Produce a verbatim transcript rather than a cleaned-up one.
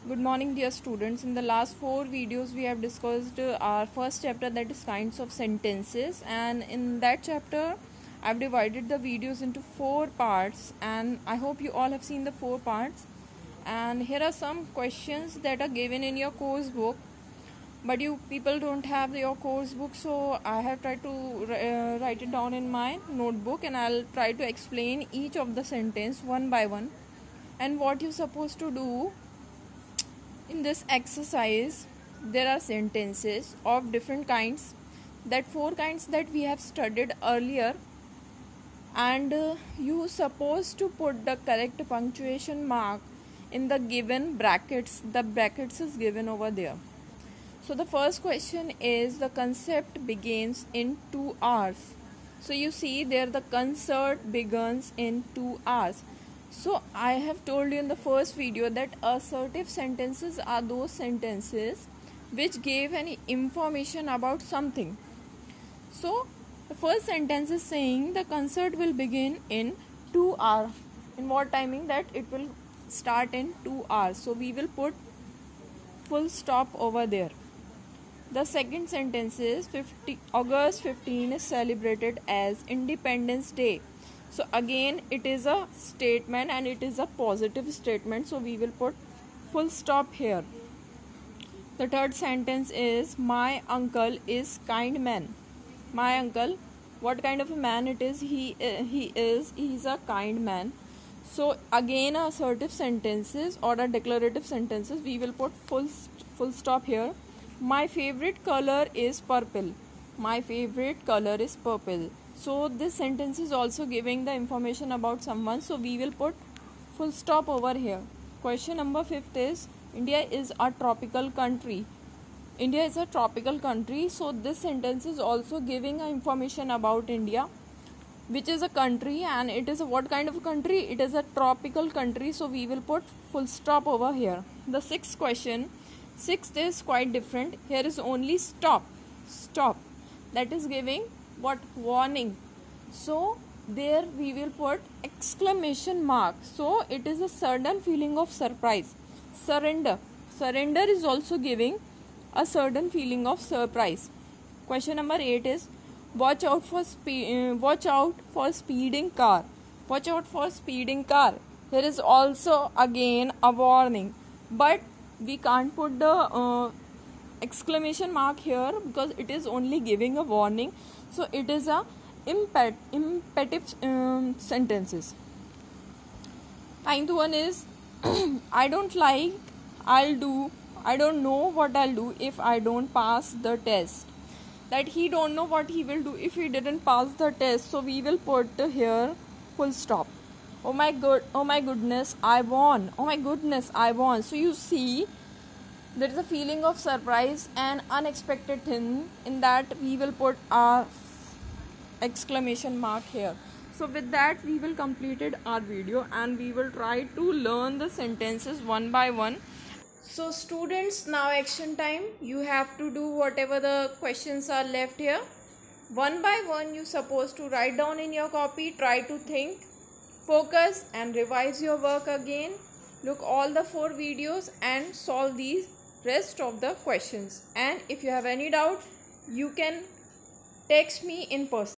Good morning, dear students. In the last four videos, we have discussed uh, our first chapter, that is kinds of sentences, and in that chapter, I've divided the videos into four parts, and I hope you all have seen the four parts. And here are some questions that are given in your course book, but you people don't have your course book, so I have tried to uh, write it down in my notebook, and I'll try to explain each of the sentence one by one, and what you're supposed to do. In this exercise, there are sentences of different kinds, that four kinds that we have studied earlier, and uh, you supposed to put the correct punctuation mark in the given brackets. The brackets is given over there. So the first question is, the concept begins in two hours. So you see there, the concert begins in two hours. So I have told you in the first video that assertive sentences are those sentences which give any information about something. So the first sentence is saying the concert will begin in two hours. In what timing? That it will start in two hours. So we will put full stop over there. The second sentence is August fifteenth is celebrated as Independence Day. So again, it is a statement and it is a positive statement, so we will put full stop here. The third sentence is, my uncle is kind man. My uncle, what kind of a man it is? He uh, he is he is a kind man. So again, assertive sentences or a declarative sentences, we will put full full stop here. My favorite color is purple. My favorite color is purple. So this sentence is also giving the information about someone, so we will put full stop over here. Question number fifth is, India is a tropical country. India is a tropical country, so this sentence is also giving information about India, which is a country, and it is a what kind of a country? It is a tropical country, so we will put full stop over here. The sixth question, sixth is quite different. Here is only stop. Stop. That is giving what? Warning. So there we will put exclamation mark. So it is a sudden feeling of surprise. Surrender. Surrender is also giving a certain feeling of surprise. Question number eight is, watch out for spe- uh, watch out for speeding car. Watch out for speeding car. Here is also again a warning, but we can't put the uh, exclamation mark here because it is only giving a warning. So it is a impet- imperative um, sentences. Ninth one is, I don't like, I'll do, I don't know what I'll do if I don't pass the test. That he don't know what he will do if he didn't pass the test. So we will put here full stop. Oh my god, oh my goodness, I won. Oh my goodness, I won. So you see, there is a feeling of surprise and unexpected thing. In that we will put our exclamation mark here. So with that, we will completed our video, and we will try to learn the sentences one by one. So students, now action time. You have to do whatever the questions are left here. One by one, you supposed to write down in your copy, try to think, focus and revise your work again. Look all the four videos and solve these rest of the questions. And if you have any doubt, you can text me in person.